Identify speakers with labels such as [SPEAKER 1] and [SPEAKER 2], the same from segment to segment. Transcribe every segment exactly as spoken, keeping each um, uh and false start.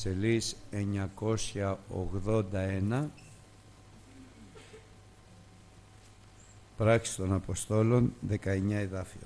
[SPEAKER 1] σελίς εννιακόσια ογδόντα ένα, Πράξεις των Αποστόλων, δεκαεννιά εδάφιο.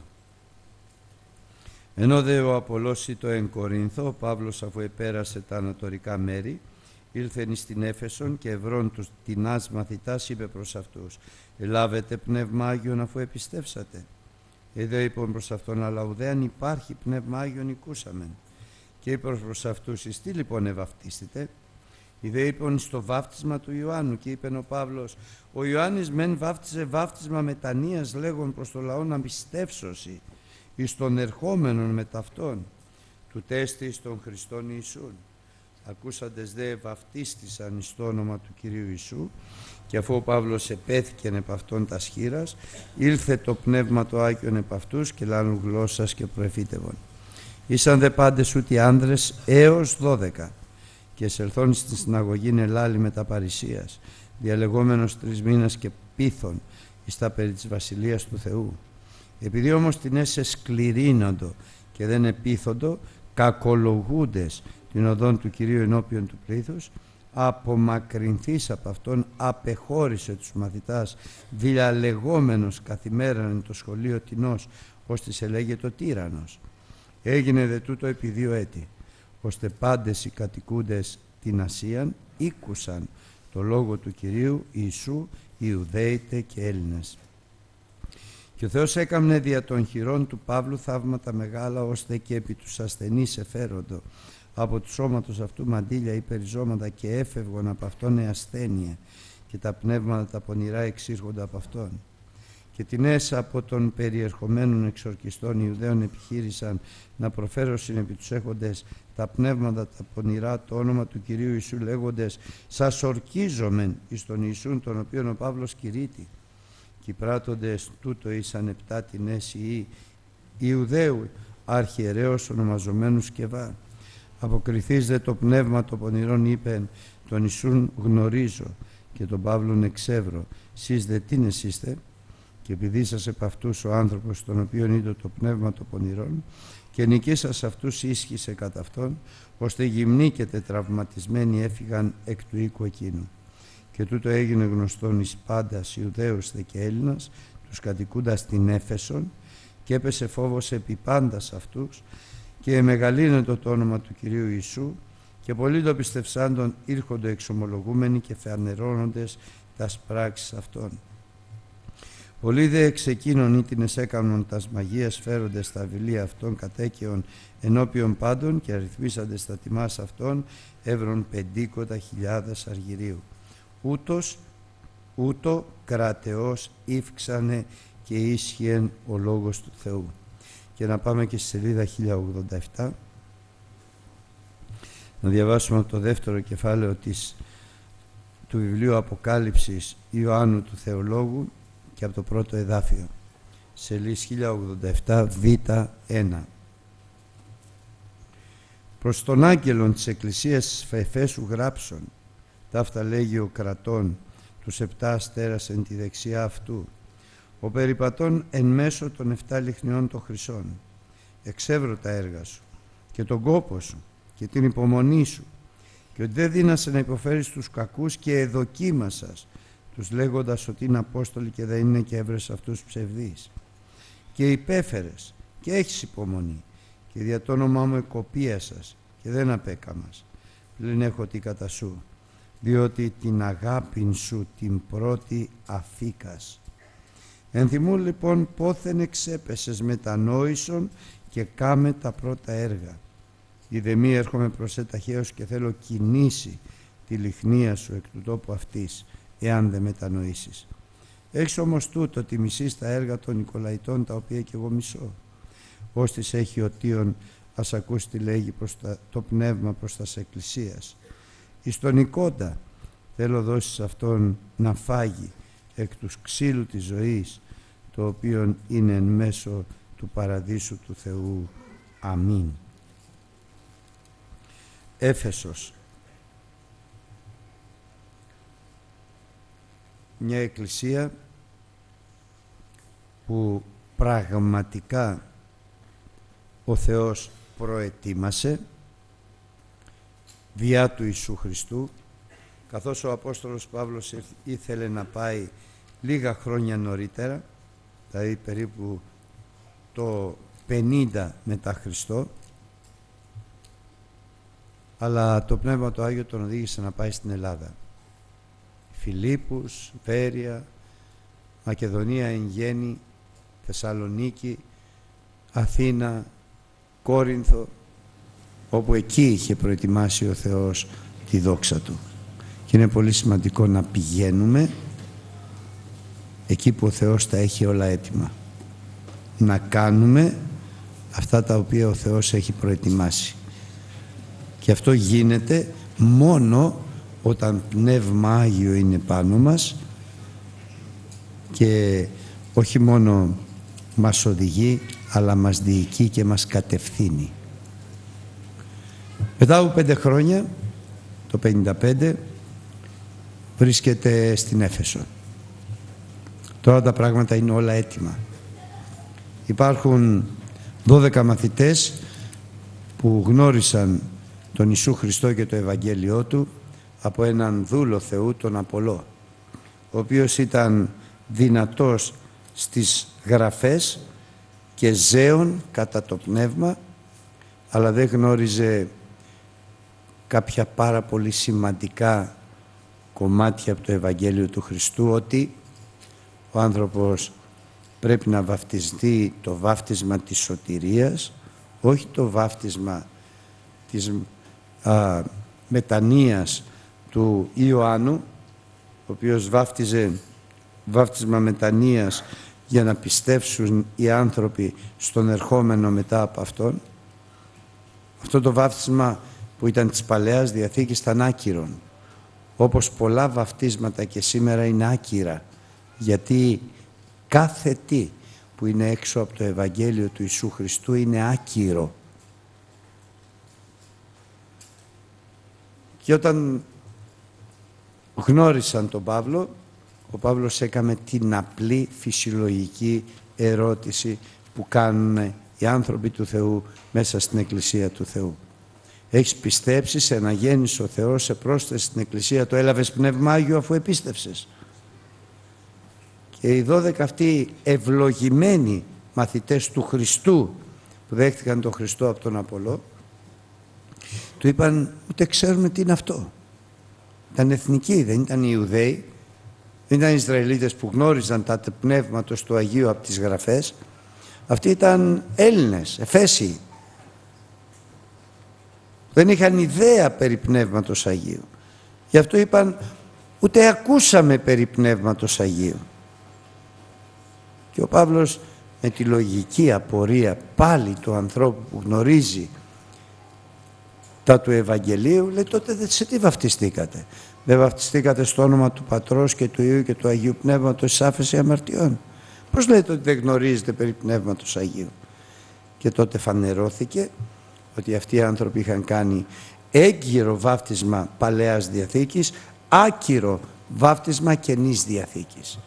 [SPEAKER 1] Ενώ δε ο Απολός ήτο εν Κορίνθο, ο Παύλος, αφού επέρασε τα ανατολικά μέρη, ήλθεν στην Έφεσον και ευρών τους τινάς μαθητάς είπε προς αυτούς: «Ελάβετε πνεύμα Άγιον αφού επιστεύσατε?» Εδώ είπαν προς αυτόν: «Αλλά ουδέαν υπάρχει πνεύμα Άγιον οικούσαμεν». Και είπε προς αυτούς: «Εις τι λοιπόν ευαυτίστητε?» Ιδέ είπαν: «Στο βάφτισμα του Ιωάννου». Και είπεν ο Παύλος: «Ο Ιωάννης μεν βάφτιζε βάφτισμα μετανοίας, λέγον προς το λαό να πιστεύσωση εις τον ερχόμενον μετ' αυτόν, του τέστη εις τον Χριστόν Ιησούν». Ακούσαντες δε βαφτίστησαν εις το όνομα του Κυρίου Ιησού, και αφού ο Παύλος επέθηκεν επ' αυτόν τας χείρας, ήλθε το πνεύμα το Άγιον επ' αυτούς και λάνουν γλώσσας και προεφήτευον. Ήσαν δε πάντες ούτι άνδρες έως δώδεκα, και εσελθόν στην συναγωγήν ελάλη με τα παρησίας, διαλεγόμενος τρεις μήνας και πείθον εις τα περί της Βασιλείας του Θεού. Επειδή όμως την έσαι σκληρύνοντο και δεν επίθοντο, κακολογούντες την οδόν του Κυρίου ενώπιον του πλήθους, απομακρυνθείς από αυτόν απεχώρησε τους μαθητάς, διαλεγόμενος καθημέραν εν το σχολείο τινός, ώστις ελέγεται ο τύραννος. Έγινε δε τούτο επί δύο έτη, ώστε πάντες οι κατοικούντες την Ασίαν ήκουσαν το λόγο του Κυρίου Ιησού, Ιουδαίητε και Έλληνες. Και ο Θεός έκαμνε δια των χειρών του Παύλου θαύματα μεγάλα, ώστε και επί τους ασθενείς εφέροντο από του σώματος αυτού μαντήλια ή περιζώματα, και έφευγον από αυτόν η ασθένεια, και τα πνεύματα τα πονηρά εξήρχονται από αυτόν. Και την έσα από των περιερχομένων εξορκιστών Ιουδαίων επιχείρησαν να προφέρωσιν επί τους έχοντες τα πνεύματα τα πονηρά το όνομα του Κυρίου Ιησού, λέγοντες: «Σας ορκίζομεν εις τον Ιησούν, τον οποίον ο Παύλος κηρύττει». Και οι πράττοντες τούτο ήσαν επτά την έση ή Ιουδαίου αρχιερέως ονομαζομένου Σκευά. Αποκριθείς δε το πνεύμα το πονηρόν είπεν: «Τον Ιησούν γνωρίζω και τον Παύλον εξεύρω, σεις δε τίνες είστε?» Και επειδή σας επ' αυτούς ο άνθρωπος τον οποίον είδε το πνεύμα το πονηρόν, και νικήσας αυτούς ίσχυσε κατά αυτόν, ώστε γυμνοί και τετραυματισμένοι έφυγαν εκ του οίκου εκείνου. Και τούτο έγινε γνωστόν εις πάντας Ιουδαίους δε και Έλληνας, τους κατοικούντας την Έφεσον, και έπεσε φόβος επί πάντας αυτούς, και μεγαλύνετο το όνομα του Κυρίου Ιησού, και πολλοί το πιστευσάντων ήρχονται εξομολογούμενοι και φανερώνοντες τας πράξεις αυτών. Πολλοί δε εξ εκείνων ήτινες έκανον τας μαγείας φέροντες τα βιβλία αυτών κατέκαιον ενώπιον πάντων, και αριθμίσαντες τα τιμάς αυτών εύρων πεντήκοντα χιλιάδες αργυρίου. Ούτως, ούτω κρατεώς ύφξανε και ίσχυεν ο λόγος του Θεού. Και να πάμε και στη σελίδα χίλια ογδόντα επτά, να διαβάσουμε από το δεύτερο κεφάλαιο της, του βιβλίου Αποκάλυψης Ιωάννου του Θεολόγου, και από το πρώτο εδάφιο, σελίδα χίλια ογδόντα επτά β ένα. Προς τον άγγελον της Εκκλησίας της Εφέσου γράψον, ταύτα λέγει ο κρατών, τους επτά αστέρας εν τη δεξιά αυτού, ο περιπατών εν μέσω των επτά λιχνιών των χρυσών. Εξεύρω τα έργα σου και τον κόπο σου και την υπομονή σου, και ότι δεν δύνασε να υποφέρεις τους κακούς, και εδοκίμασας τους λέγοντας ότι είναι Απόστολοι και δεν είναι, και έβρες αυτούς ψευδείς. Και υπέφερες και έχεις υπομονή, και δια το όνομά μου εκοπίασας και δεν απέκαμας. Πλην έχω τι κατά σου, διότι την αγάπην σου την πρώτη αφήκας. Ενθυμούν λοιπόν πόθεν εξέπεσες μετανόησον, και κάμε τα πρώτα έργα. Είδε μη έρχομαι προς εταχαίως, και θέλω κινήσει τη λιχνία σου εκ του τόπου αυτής, εάν δεν μετανοήσεις. Έχεις όμως τούτο, ότι μισείς τα έργα των Νικολαϊτών, τα οποία και εγώ μισώ. Ώστις έχει ο Τίον, ας ακούσει τι λέγει προς τα, το πνεύμα προς τας εκκλησίας. Εις τον Νικόντα θέλω δώσεις αυτόν να φάγει εκ του ξύλου της ζωής, το οποίο είναι εν μέσω του παραδείσου του Θεού. Αμήν. Έφεσος. Μια εκκλησία που πραγματικά ο Θεός προετοίμασε διά του Ιησού Χριστού, καθώς ο Απόστολος Παύλος ήθελε να πάει λίγα χρόνια νωρίτερα, δηλαδή περίπου το πενήντα μετά Χριστό, αλλά το Πνεύμα το Άγιο τον οδήγησε να πάει στην Ελλάδα. Φιλίππους, Βέρεια, Μακεδονία εν γέννη, Θεσσαλονίκη, Αθήνα, Κόρινθο, όπου εκεί είχε προετοιμάσει ο Θεός τη δόξα Του. Και είναι πολύ σημαντικό να πηγαίνουμε εκεί που ο Θεός τα έχει όλα έτοιμα. Να κάνουμε αυτά τα οποία ο Θεός έχει προετοιμάσει. Και αυτό γίνεται μόνο όταν Πνεύμα Άγιο είναι πάνω μας και όχι μόνο μας οδηγεί, αλλά μας διοικεί και μας κατευθύνει. Μετά από πέντε χρόνια, το πενήντα πέντε, βρίσκεται στην Έφεσο. Τώρα τα πράγματα είναι όλα έτοιμα. Υπάρχουν δώδεκα μαθητές που γνώρισαν τον Ιησού Χριστό και το Ευαγγέλιό Του από έναν δούλο Θεού, τον Απολώ, ο οποίος ήταν δυνατός στις γραφές και ζέων κατά το πνεύμα, αλλά δεν γνώριζε κάποια πάρα πολύ σημαντικά κομμάτια από το Ευαγγέλιο του Χριστού, ότι ο άνθρωπος πρέπει να βαφτιστεί το βάφτισμα της σωτηρίας, όχι το βάφτισμα της α, μετανοίας του Ιωάννου, ο οποίος βάφτιζε βάφτισμα μετανοίας για να πιστεύσουν οι άνθρωποι στον ερχόμενο μετά από αυτόν. Αυτό το βάφτισμα που ήταν της Παλαιάς Διαθήκης ήταν άκυρον, όπως πολλά βαφτίσματα και σήμερα είναι άκυρα, γιατί κάθε τι που είναι έξω από το Ευαγγέλιο του Ιησού Χριστού είναι άκυρο. Και όταν γνώρισαν τον Παύλο, ο Παύλος έκαμε την απλή φυσιολογική ερώτηση που κάνουν οι άνθρωποι του Θεού μέσα στην Εκκλησία του Θεού. Έχεις πιστέψει, σε αναγέννησε ο Θεός, σε πρόσθεσε στην Εκκλησία, το έλαβες Πνεύμα Άγιο αφού επίστευσες? Και οι δώδεκα αυτοί ευλογημένοι μαθητές του Χριστού που δέχτηκαν τον Χριστό από τον Απολώ, του είπαν, ούτε ξέρουμε τι είναι αυτό. Ήταν εθνικοί, δεν ήταν Ιουδαίοι, δεν ήταν Ισραηλίτες που γνώριζαν τα πνεύματος του Αγίου από τις γραφές. Αυτοί ήταν Έλληνες, Εφέσιοι. Δεν είχαν ιδέα περί Πνεύματος Αγίου. Γι' αυτό είπαν, ούτε ακούσαμε περί Πνεύματος Αγίου. Και ο Παύλος με τη λογική απορία πάλι του ανθρώπου που γνωρίζει τα του Ευαγγελίου, λέει, τότε σε τι βαφτιστήκατε? Δεν βαφτιστήκατε στο όνομα του Πατρός και του Υιού και του Αγίου Πνεύματος εις άφεση αμαρτιών? Πώς λέτε ότι δεν γνωρίζετε περί Πνεύματος Αγίου? Και τότε φανερώθηκε ότι αυτοί οι άνθρωποι είχαν κάνει έγκυρο βάφτισμα Παλαιάς Διαθήκης, άκυρο βάφτισμα Καινής Διαθήκης.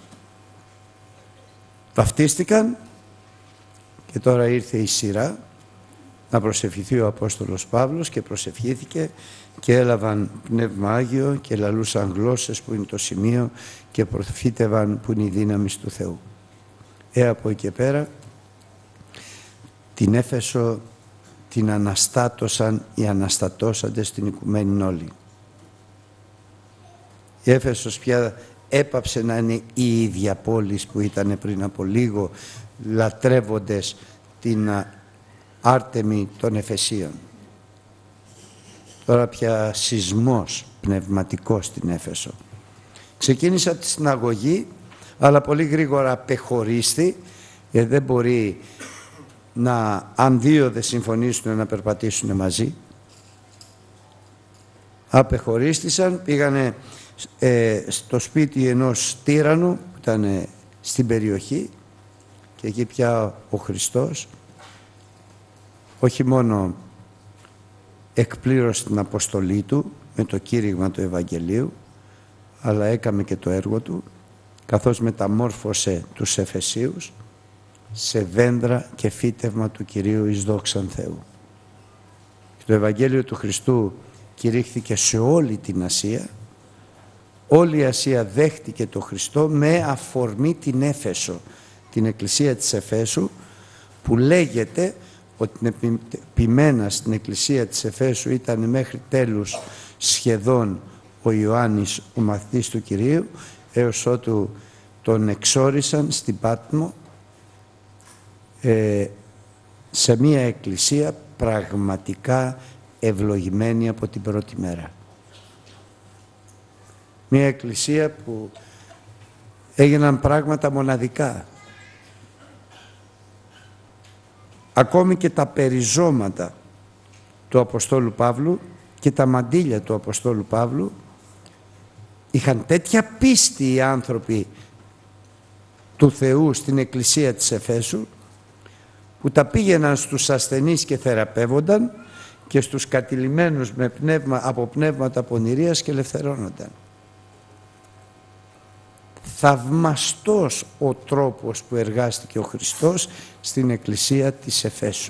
[SPEAKER 1] Βαφτίστηκαν και τώρα ήρθε η σειρά να προσευχηθεί ο Απόστολος Παύλος και προσευχήθηκε και έλαβαν Πνεύμα Άγιο και λαλούσαν γλώσσες που είναι το σημείο και προφήτευαν που είναι η δύναμη του Θεού. Ε, από εκεί και πέρα την Έφεσο την αναστάτωσαν οι αναστατώσαντες στην οικουμένη όλη. Η Έφεσος πια έπαψε να είναι η ίδια πόλη που ήταν πριν από λίγο, λατρεύοντες την Άρτεμη των Εφεσίων. Τώρα πια σεισμός πνευματικός στην Έφεσο. Ξεκίνησε από τη συναγωγή, αλλά πολύ γρήγορα απεχωρίστη, γιατί δεν μπορεί να, αν δύο δεν συμφωνήσουν, να περπατήσουν μαζί. Απεχωρίστησαν, πήγανε ε, στο σπίτι ενός τύραννου που ήταν ε, στην περιοχή, και εκεί πια ο Χριστός όχι μόνο εκπλήρωσε την αποστολή του με το κήρυγμα του Ευαγγελίου, αλλά έκαμε και το έργο του, καθώς μεταμόρφωσε τους Εφεσίους σε δέντρα και φύτευμα του Κυρίου εις δόξαν Θεού. Και το Ευαγγέλιο του Χριστού κηρύχθηκε σε όλη την Ασία. Όλη η Ασία δέχτηκε το Χριστό με αφορμή την Έφεσο, την εκκλησία της Εφέσου, που λέγεται ότι την επιμένα στην εκκλησία της Εφέσου ήταν μέχρι τέλους σχεδόν ο Ιωάννης, ο μαθητής του Κυρίου, έως ότου τον εξόρισαν στην Πάτμο, ε, σε μία εκκλησία πραγματικά ευλογημένη από την πρώτη μέρα. Μία εκκλησία που έγιναν πράγματα μοναδικά. Ακόμη και τα περιζώματα του Αποστόλου Παύλου και τα μαντήλια του Αποστόλου Παύλου είχαν τέτοια πίστη οι άνθρωποι του Θεού στην εκκλησία της Εφέσου, που τα πήγαιναν στους ασθενείς και θεραπεύονταν και στους κατηλημμένους με πνεύμα, από πνεύματα πονηρίας και ελευθερώνονταν. Θαυμαστός ο τρόπος που εργάστηκε ο Χριστός στην εκκλησία της Εφέσου.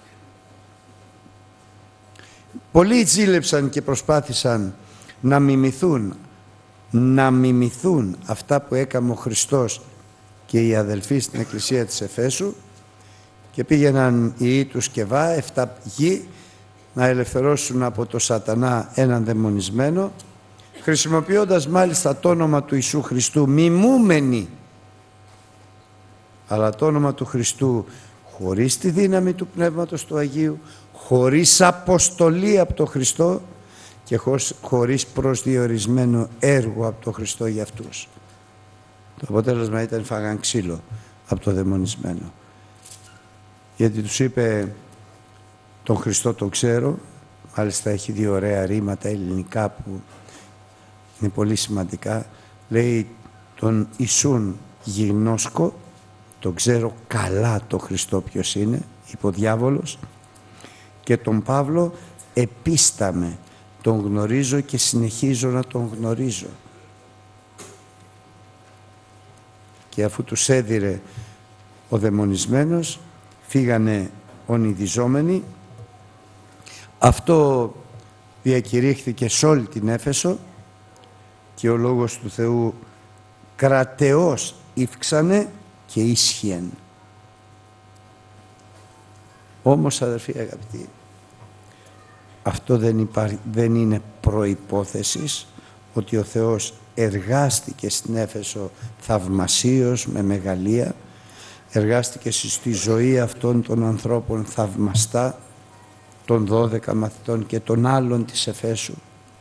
[SPEAKER 1] Πολλοί ζήλεψαν και προσπάθησαν να μιμηθούν, να μιμηθούν αυτά που έκαμε ο Χριστός και οι αδελφοί στην εκκλησία της Εφέσου, και πήγαιναν οι Ήτους και Βά, εφτά γη, να ελευθερώσουν από το σατανά έναν δαιμονισμένο, χρησιμοποιώντας μάλιστα το όνομα του Ιησού Χριστού, μιμούμενοι, αλλά το όνομα του Χριστού χωρίς τη δύναμη του Πνεύματος του Αγίου, χωρίς αποστολή από τον Χριστό και χωρίς προσδιορισμένο έργο από τον Χριστό για αυτούς. Το αποτέλεσμα ήταν φάγαν ξύλο από το δαιμονισμένο. Γιατί τους είπε, τον Χριστό τον ξέρω, μάλιστα έχει δύο ωραία ρήματα ελληνικά που είναι πολύ σημαντικά. Λέει, τον Ιησούν γιγνώσκω, τον ξέρω καλά τον Χριστό ποιος είναι, είπε ο διάβολος, και τον Παύλο επίσταμε, τον γνωρίζω και συνεχίζω να τον γνωρίζω. Και αφού τους έδιρε ο δαιμονισμένος, φύγανε ονειδιζόμενοι. Αυτό διακηρύχθηκε σε όλη την Έφεσο και ο Λόγος του Θεού κρατεώς υύξανε και ίσχυεν. Όμως, αδερφοί αγαπητοί, αυτό δεν, υπά... δεν είναι προϋπόθεσης ότι ο Θεός εργάστηκε στην Έφεσο θαυμασίως, με μεγαλεία, εργάστηκε στη ζωή αυτών των ανθρώπων θαυμαστά, των δώδεκα μαθητών και των άλλων της Εφέσου.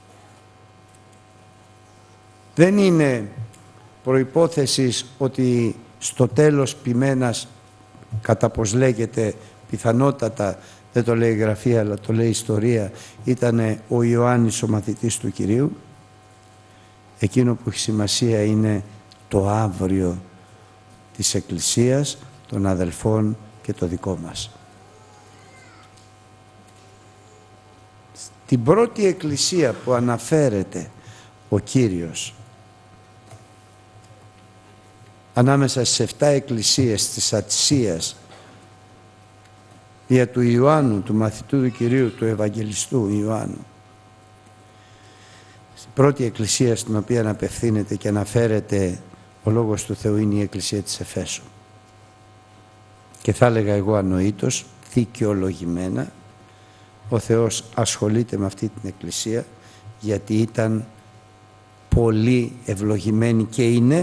[SPEAKER 1] Δεν είναι προϋπόθεσης ότι στο τέλος ποιμένας, κατά πως λέγεται πιθανότατα, δεν το λέει η Γραφή αλλά το λέει η ιστορία, ήταν ο Ιωάννης ο μαθητής του Κυρίου. Εκείνο που έχει σημασία είναι το αύριο της Εκκλησίας, των αδελφών και το δικό μας. Την πρώτη εκκλησία που αναφέρεται ο Κύριος ανάμεσα στις εφτά εκκλησίες της Αττησίας, δια του Ιωάννου, του μαθητού του Κυρίου, του Ευαγγελιστού Ιωάννου, στην πρώτη εκκλησία στην οποία απευθύνεται και αναφέρεται ο Λόγος του Θεού είναι η εκκλησία της Εφέσου. Και θα έλεγα εγώ ανοήτως, δικαιολογημένα, ο Θεός ασχολείται με αυτή την εκκλησία γιατί ήταν πολύ ευλογημένη και είναι,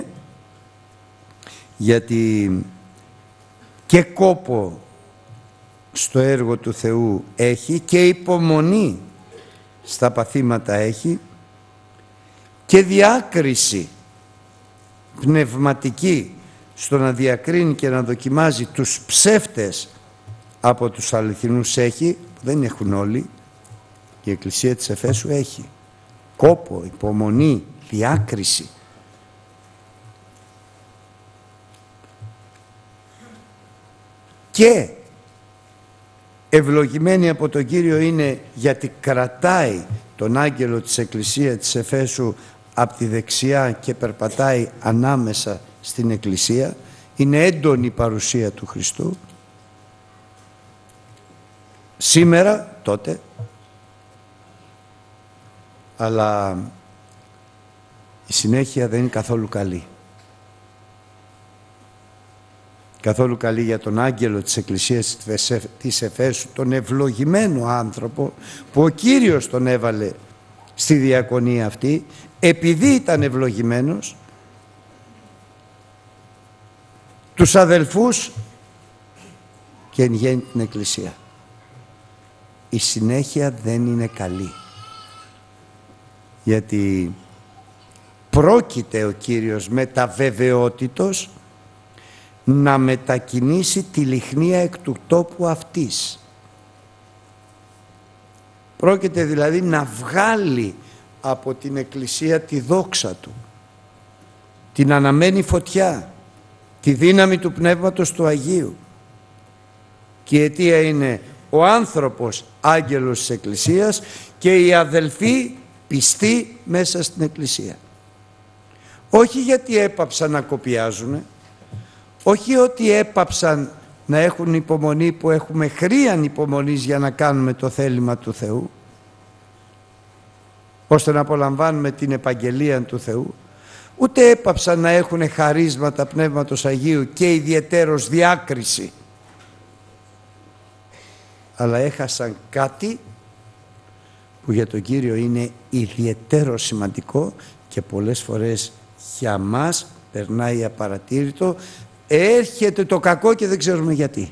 [SPEAKER 1] γιατί και κόπο στο έργο του Θεού έχει και υπομονή στα παθήματα έχει και διάκριση πνευματική στο να διακρίνει και να δοκιμάζει τους ψεύτες από τους αληθινούς έχει, που δεν έχουν όλοι. Η Εκκλησία της Εφέσου έχει κόπο, υπομονή, διάκριση. Και ευλογημένη από τον Κύριο είναι γιατί κρατάει τον άγγελο της Εκκλησίας της Εφέσου από τη δεξιά και περπατάει ανάμεσα στην Εκκλησία. Είναι έντονη η παρουσία του Χριστού. Σήμερα, τότε, αλλά η συνέχεια δεν είναι καθόλου καλή. Καθόλου καλή για τον άγγελο της Εκκλησίας της Εφέσου, τον ευλογημένο άνθρωπο που ο Κύριος τον έβαλε στη διακονία αυτή, επειδή ήταν ευλογημένος, τους αδελφούς και εν γέννη την Εκκλησία. Η συνέχεια δεν είναι καλή, γιατί πρόκειται ο Κύριος με τα βεβαιότητος να μετακινήσει τη λιχνία εκ του τόπου αυτής. Πρόκειται δηλαδή να βγάλει από την Εκκλησία τη δόξα του, την αναμένη φωτιά, τη δύναμη του Πνεύματος του Αγίου. Και η αιτία είναι ο άνθρωπος άγγελος της Εκκλησίας και οι αδελφοί πιστοί μέσα στην Εκκλησία. Όχι γιατί έπαψαν να κοπιάζουν, όχι ότι έπαψαν να έχουν υπομονή που έχουμε χρίαν υπομονής για να κάνουμε το θέλημα του Θεού, ώστε να απολαμβάνουμε την επαγγελία του Θεού, ούτε έπαψαν να έχουν χαρίσματα Πνεύματος Αγίου και ιδιαιτέρως διάκριση, αλλά έχασαν κάτι που για τον Κύριο είναι ιδιαιτέρως σημαντικό και πολλές φορές για μας περνάει απαρατήρητο. Έρχεται το κακό και δεν ξέρουμε γιατί.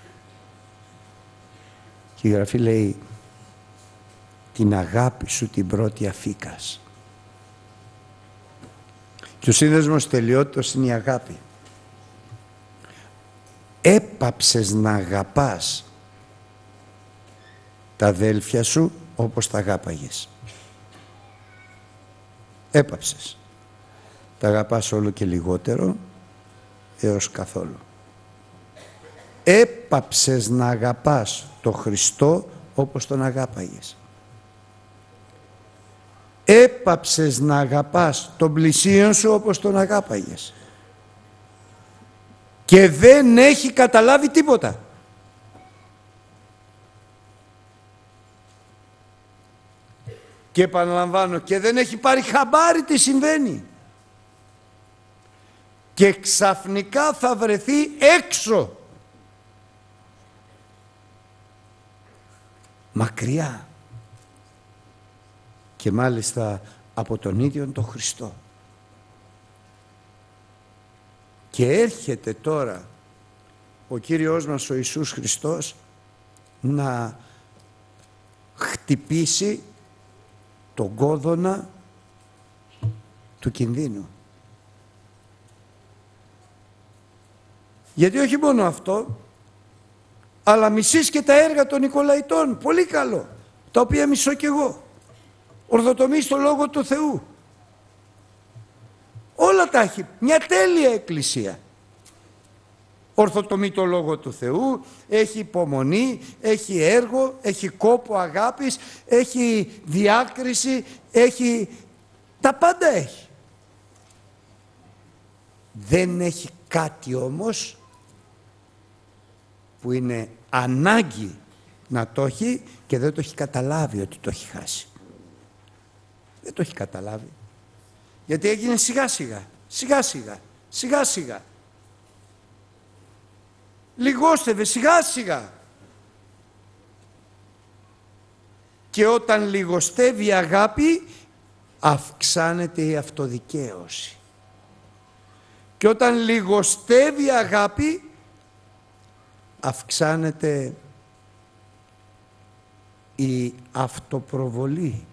[SPEAKER 1] Και η Γραφή λέει την αγάπη σου την πρώτη αφήκας. Και ο σύνδεσμος τελειότητος είναι η αγάπη. Έπαψες να αγαπάς τα αδέλφια σου όπως τα αγάπαγες. Έπαψες. Τα αγαπάς όλο και λιγότερο έως καθόλου. Έπαψες να αγαπάς το Χριστό όπως τον αγάπαγες. Έπαψες να αγαπάς τον πλησίον σου όπως τον αγάπαγες. Και δεν έχει καταλάβει τίποτα. Και επαναλαμβάνω, και δεν έχει πάρει χαμπάρι τι συμβαίνει. Και ξαφνικά θα βρεθεί έξω. Μακριά. Και μάλιστα από τον ίδιον τον Χριστό. Και έρχεται τώρα ο Κύριος μας ο Ιησούς Χριστός να χτυπήσει τον κόδωνα του κινδύνου. Γιατί όχι μόνο αυτό, αλλά μισείς και τα έργα των Νικολαϊτών, πολύ καλό, τα οποία μισώ κι εγώ. Ορθοτομείς το Λόγο του Θεού. Όλα τα έχει, μια τέλεια εκκλησία. Ορθοτομεί το Λόγο του Θεού, έχει υπομονή, έχει έργο, έχει κόπο αγάπης, έχει διάκριση, έχει... τα πάντα έχει. Δεν έχει κάτι όμως που είναι ανάγκη να το έχει και δεν το έχει καταλάβει ότι το έχει χάσει. Δεν το έχει καταλάβει. Γιατί έγινε σιγά σιγά, σιγά σιγά, σιγά σιγά. Λιγόστευε σιγά σιγά. Και όταν λιγοστεύει η αγάπη, αυξάνεται η αυτοδικαίωση. Και όταν λιγοστεύει η αγάπη, αυξάνεται η αυτοπροβολή.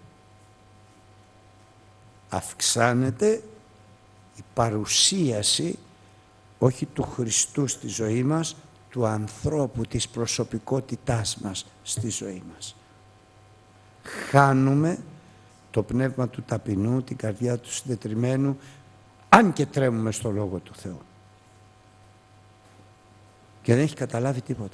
[SPEAKER 1] Αυξάνεται η παρουσίαση όχι του Χριστού στη ζωή μας, του ανθρώπου, της προσωπικότητάς μας στη ζωή μας. Χάνουμε το πνεύμα του ταπεινού, την καρδιά του συντετριμμένου, αν και τρέμουμε στο Λόγο του Θεού. Και δεν έχει καταλάβει τίποτα.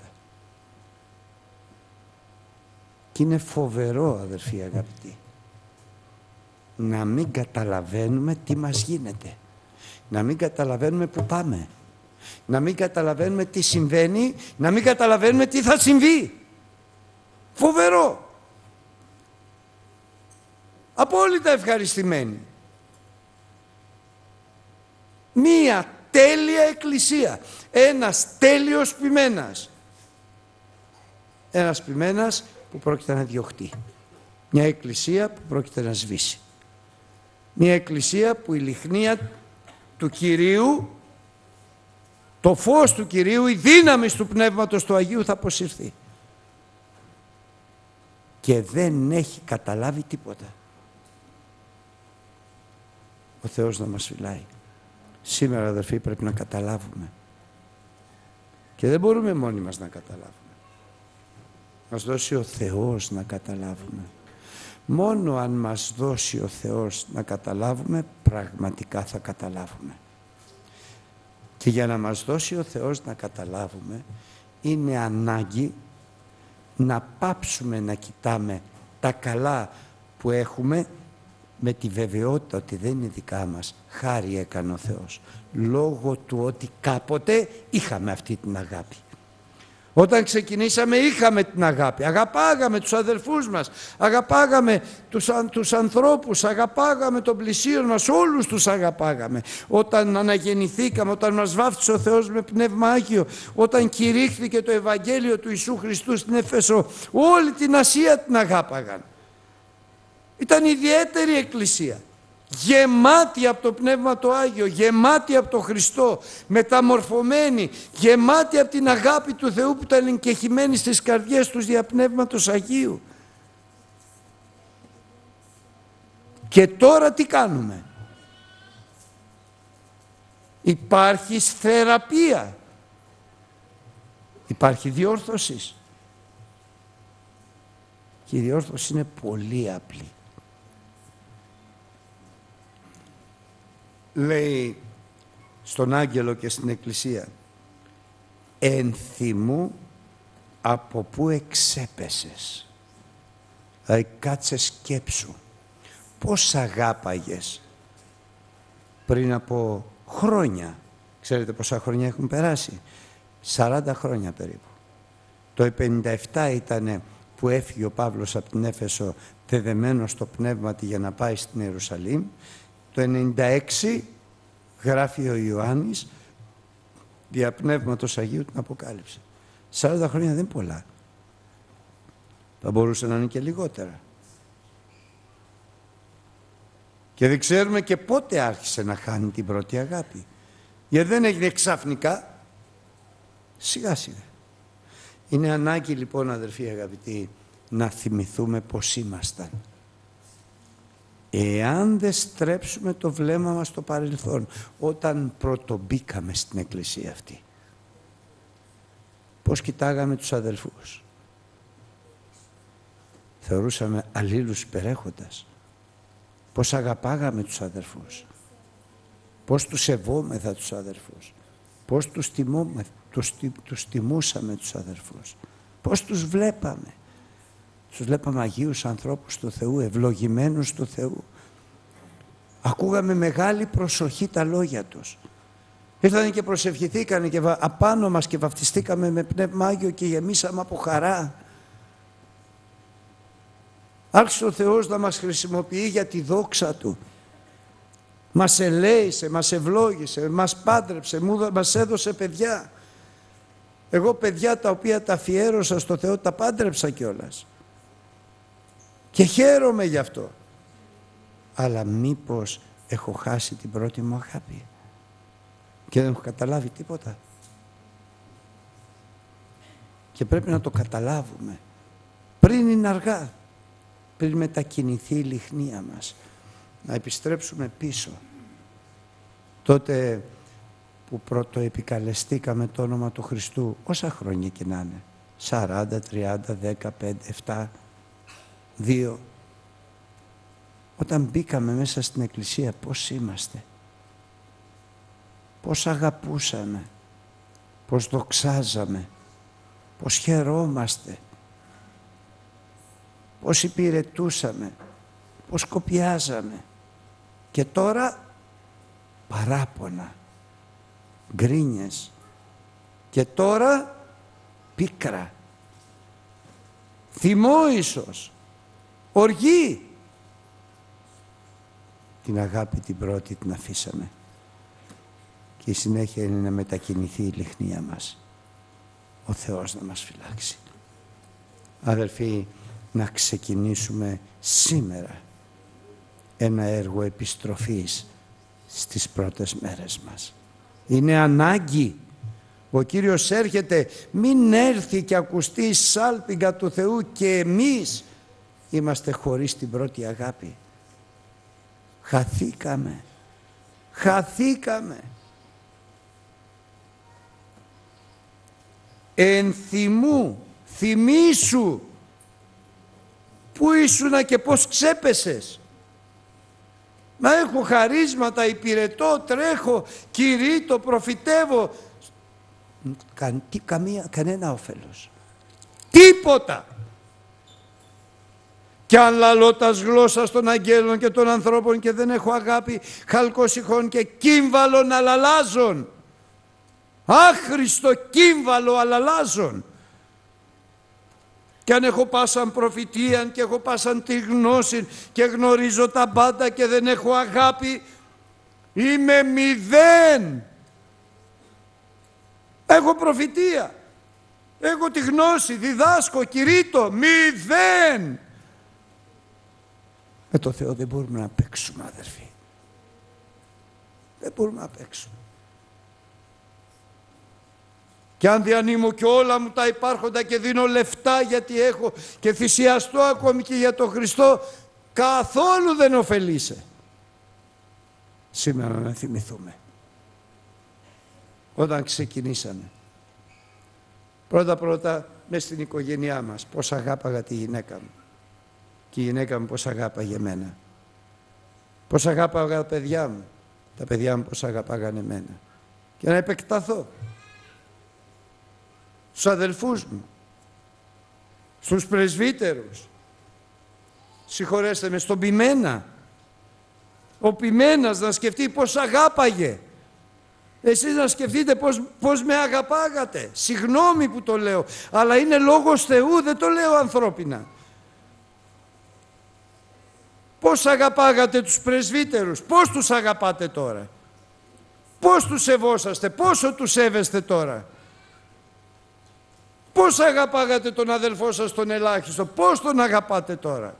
[SPEAKER 1] Και είναι φοβερό, αδερφοί αγαπητοί, να μην καταλαβαίνουμε τι μας γίνεται. Να μην καταλαβαίνουμε που πάμε. Να μην καταλαβαίνουμε τι συμβαίνει. Να μην καταλαβαίνουμε τι θα συμβεί. Φοβερό. απόλυτα ευχαριστημένοι. Μία τέλεια εκκλησία, ένας τέλειος ποιμένας. Ένας ποιμένας που πρόκειται να διωχτεί. Μια εκκλησία που πρόκειται να σβήσει. Μια εκκλησία που η λιχνία του Κυρίου, το φως του Κυρίου, η δύναμη του Πνεύματος του Αγίου θα αποσυρθεί. Και δεν έχει καταλάβει τίποτα. Ο Θεός να μας φυλάει. Σήμερα, αδερφοί, πρέπει να καταλάβουμε. Και δεν μπορούμε μόνοι μας να καταλάβουμε. Μας δώσει ο Θεός να καταλάβουμε. Μόνο αν μας δώσει ο Θεός να καταλάβουμε, πραγματικά θα καταλάβουμε. Και για να μας δώσει ο Θεός να καταλάβουμε, είναι ανάγκη να πάψουμε να κοιτάμε τα καλά που έχουμε με τη βεβαιότητα ότι δεν είναι δικά μας. Χάρη έκανε ο Θεός, λόγω του ότι κάποτε είχαμε αυτή την αγάπη. Όταν ξεκινήσαμε είχαμε την αγάπη, αγαπάγαμε τους αδελφούς μας, αγαπάγαμε τους, τους ανθρώπους, αγαπάγαμε τον πλησίον μας, όλους τους αγαπάγαμε. Όταν αναγεννηθήκαμε, όταν μας βάφτισε ο Θεός με Πνεύμα Άγιο, όταν κηρύχθηκε το Ευαγγέλιο του Ιησού Χριστού στην Έφεσο, όλη την Ασία την αγάπαγαν. Ήταν ιδιαίτερη εκκλησία, γεμάτη από το Πνεύμα το Άγιο, γεμάτη από το Χριστό, μεταμορφωμένη, γεμάτη από την αγάπη του Θεού που ήταν εγκεχημένη στις καρδιές τους δια Πνεύματος Αγίου. Και τώρα τι κάνουμε? Υπάρχει θεραπεία, υπάρχει διόρθωση. Και η διόρθωση είναι πολύ απλή. Λέει στον άγγελο και στην εκκλησία, ενθυμού από πού εξέπεσες. Δηλαδή κάτσε σκέψου πώς αγάπαγες πριν από χρόνια. Ξέρετε πόσα χρόνια έχουν περάσει? σαράντα χρόνια περίπου. Το πενήντα επτά ήτανε που έφυγε ο Παύλος από την Έφεσο δεδεμένος στο πνεύματι για να πάει στην Ιερουσαλήμ. Το ενενήντα έξι γράφει ο Ιωάννης δια Πνεύματος Αγίου την Αποκάλυψη. σαράντα χρόνια δεν είναι πολλά. Θα μπορούσε να είναι και λιγότερα. Και δεν ξέρουμε και πότε άρχισε να χάνει την πρώτη αγάπη. Γιατί δεν έγινε ξαφνικά, σιγά σιγά. Είναι ανάγκη λοιπόν, αδερφοί αγαπητοί, να θυμηθούμε πως ήμασταν. Εάν δεν στρέψουμε το βλέμμα μας στο παρελθόν, όταν πρωτομπήκαμε στην εκκλησία αυτή, πώς κοιτάγαμε τους αδελφούς? Θεωρούσαμε αλλήλους υπερέχοντας. Πώς αγαπάγαμε τους αδελφούς. Πώς τους σεβόμεθα τους αδελφούς. Πώς τους, τιμούμε, τους, τους τιμούσαμε τους αδελφούς. Πώς τους βλέπαμε. Τους βλέπαμε αγίους ανθρώπους του Θεού, ευλογημένους του Θεού. Ακούγαμε μεγάλη προσοχή τα λόγια τους. Ήρθανε και προσευχηθήκανε και απάνω μας και βαφτιστήκαμε με Πνεύμα Άγιο και γεμίσαμε από χαρά. Άρχισε ο Θεός να μας χρησιμοποιεί για τη δόξα Του. Μας ελέησε, μας ευλόγησε, μας πάντρεψε, μας έδωσε παιδιά. Εγώ παιδιά τα οποία τα αφιέρωσα στο Θεό τα πάντρεψα κιόλας. Και χαίρομαι γι' αυτό. Αλλά μήπως έχω χάσει την πρώτη μου αγάπη και δεν έχω καταλάβει τίποτα? Και πρέπει να το καταλάβουμε πριν είναι αργά, πριν μετακινηθεί η λιχνία μας, να επιστρέψουμε πίσω. Τότε που πρωτοεπικαλεστήκαμε το όνομα του Χριστού, όσα χρόνια και να είναι, σαράντα, τριάντα, δέκα, πέντε, επτά, δύο, όταν μπήκαμε μέσα στην εκκλησία, πώς είμαστε, πώς αγαπούσαμε, πώς δοξάζαμε, πώς χαιρόμαστε, πώς υπηρετούσαμε, πώς κοπιάζαμε. Και τώρα παράπονα, γκρίνιες, και τώρα πίκρα, θυμό ίσως, οργή. την αγάπη την πρώτη την αφήσαμε. Και η συνέχεια είναι να μετακινηθεί η λιχνία μας. Ο Θεός να μας φυλάξει. Αδελφοί, να ξεκινήσουμε σήμερα ένα έργο επιστροφής στις πρώτες μέρες μας. Είναι ανάγκη. Ο Κύριος έρχεται, μην έρθει και ακουστεί η σάλπιγγα του Θεού και εμείς είμαστε χωρίς την πρώτη αγάπη. Χαθήκαμε. Χαθήκαμε. Ενθυμού, θυμήσου πού ήσουνα και πώς ξέπεσες. Μα έχω χαρίσματα, υπηρετώ, τρέχω, κηρύττω, προφητεύω. Κα, τι, καμία, κανένα όφελος. Τίποτα. Κι αν λαλώ τας γλώσσας των αγγέλων και των ανθρώπων και δεν έχω αγάπη, χαλκοσυχών και κύμβαλων αλαλάζων. Άχρηστο κύμβαλο αλαλάζων. Κι αν έχω πάσαν προφητείαν και έχω πάσαν τη γνώση και γνωρίζω τα πάντα και δεν έχω αγάπη, είμαι μηδέν. Έχω προφητεία, έχω τη γνώση, διδάσκω, κηρύττω, μηδέν. Με το Θεό δεν μπορούμε να παίξουμε, αδερφοί. Δεν μπορούμε να παίξουμε. Και αν διανύμω και όλα μου τα υπάρχοντα και δίνω λεφτά γιατί έχω και θυσιαστώ ακόμη και για τον Χριστό, καθόλου δεν ωφελείσαι. Σήμερα να θυμηθούμε. Όταν ξεκινήσαμε, πρώτα πρώτα μες στην οικογένειά μας, πώς αγάπαγα τη γυναίκα μου. Και η γυναίκα μου πώς αγάπαγε εμένα. Πώς αγάπαγα τα παιδιά μου. Τα παιδιά μου πώς αγαπάγανε εμένα. Και να επεκταθώ. Στους αδελφούς μου, στους πρεσβύτερους. Συγχωρέστε με, στον Πιμένα. Ο Πιμένας να σκεφτεί πώς αγάπαγε. Εσείς να σκεφτείτε πώς, πώς με αγαπάγατε. Συγγνώμη που το λέω, αλλά είναι λόγος Θεού, δεν το λέω ανθρώπινα. Πώς αγαπάγατε τους πρεσβύτερους, πώς τους αγαπάτε τώρα. Πώς τους σεβόσαστε, πόσο τους σέβεστε τώρα. Πώς αγαπάγατε τον αδελφό σας τον ελάχιστο, πώς τον αγαπάτε τώρα.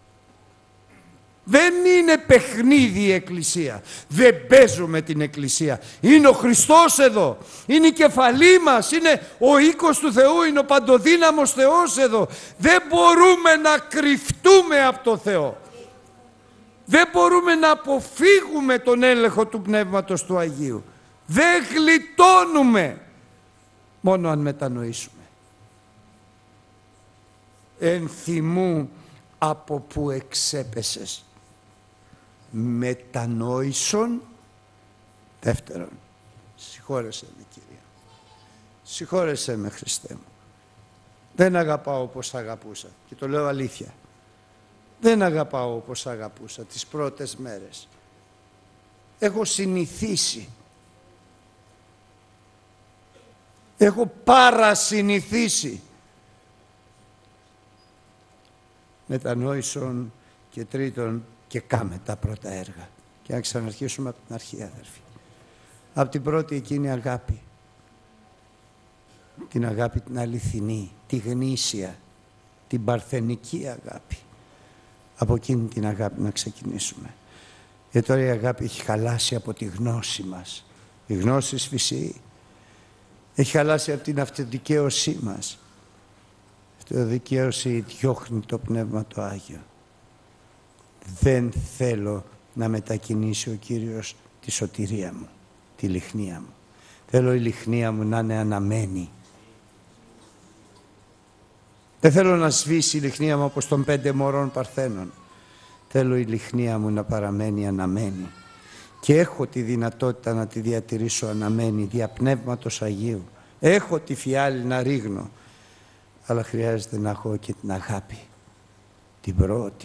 [SPEAKER 1] Δεν είναι παιχνίδι η Εκκλησία. Δεν παίζουμε την Εκκλησία. Είναι ο Χριστός εδώ. Είναι η κεφαλή μας. Είναι ο οίκος του Θεού. Είναι ο παντοδύναμος Θεός εδώ. Δεν μπορούμε να κρυφτούμε από το Θεό. Δεν μπορούμε να αποφύγουμε τον έλεγχο του Πνεύματος του Αγίου. Δεν γλιτώνουμε. Μόνο αν μετανοήσουμε. Ενθυμού από που εξέπεσες. Μετανόησον. Δεύτερον, συγχώρεσέ με Κυρία. Συγχώρεσέ με Χριστέ μου. Δεν αγαπάω όπως αγαπούσα. Και το λέω αλήθεια. Δεν αγαπάω όπως αγαπούσα τις πρώτες μέρες. Έχω συνηθίσει. Έχω παρασυνηθίσει. Μετανόησον και τρίτον και κάμε τα πρώτα έργα. Και να ξαναρχίσουμε από την αρχή, αδερφοί. Από την πρώτη εκείνη αγάπη. Την αγάπη την αληθινή, τη γνήσια, την παρθενική αγάπη. Από εκείνη την αγάπη να ξεκινήσουμε. Γιατί τώρα η αγάπη έχει χαλάσει από τη γνώση μας. Η γνώση σφυσεί. Έχει χαλάσει από την αυτοδικαίωσή μας. Η αυτοδικαίωση διώχνει το Πνεύμα το Άγιο. Δεν θέλω να μετακινήσει ο Κύριος τη σωτηρία μου, τη λιχνία μου. Θέλω η λιχνία μου να είναι αναμένη. Δεν θέλω να σβήσει η λιχνία μου όπως των πέντε μωρών παρθένων. Θέλω η λιχνία μου να παραμένει αναμένη. Και έχω τη δυνατότητα να τη διατηρήσω αναμένη δια Πνεύματος Αγίου. Έχω τη φιάλη να ρίγνω. Αλλά χρειάζεται να έχω και την αγάπη. Την πρώτη.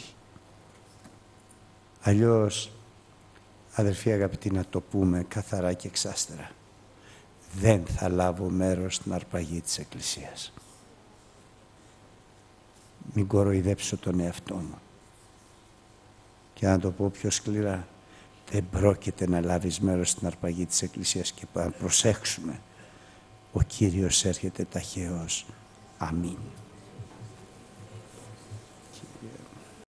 [SPEAKER 1] Αλλιώς, αδερφοί αγαπητοί, να το πούμε καθαρά και εξάστερα. Δεν θα λάβω μέρος στην αρπαγή της Εκκλησίας. Μην κοροϊδέψω τον εαυτό μου. Και να το πω πιο σκληρά, δεν πρόκειται να λάβεις μέρος στην αρπαγή της Εκκλησίας και να προσέξουμε. Ο Κύριος έρχεται ταχαίως. Αμήν.